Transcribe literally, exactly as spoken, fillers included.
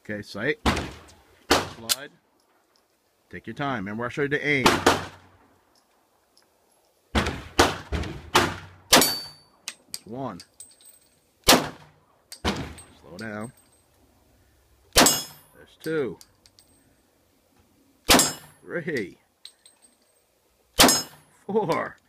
Okay, sight. Slide. Take your time. Remember I showed you to aim. One. Slow down. There's two. Three. Four.